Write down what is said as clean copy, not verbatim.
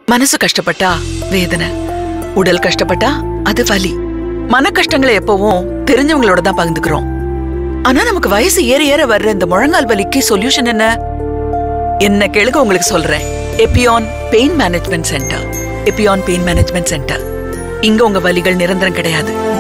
மனசு கஷ்டப்பட்டா வேதனை, உடல் கஷ்டப்பட்டா அது வலி. மன கஷ்டங்களை எப்பவும் தெரிஞ்சவங்களோட தான் பகிர்ந்துக்கிறோம். ஆனா நமக்கு வயசு ஏற ஏற வர்ற இந்த முழங்கால் வலிக்கு சொல்யூஷன் என்ன? என்ன கேளுங்க, உங்களுக்கு சொல்றேன். Epione pain management centre. Epione pain management centre. இங்க உங்க வலிகள் நிரந்தரம் கிடையாது.